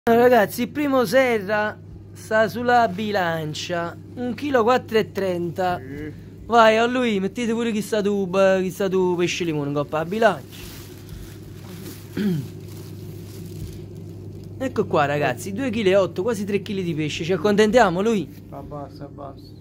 Ragazzi, il primo serra sta sulla bilancia 1,430 kg. Vai a lui, mettete pure chi sta tu pesce limone in coppa a bilancia. Ecco qua ragazzi, 2,8 kg, quasi 3 kg di pesce, ci accontentiamo lui? Abbassa, abbassa.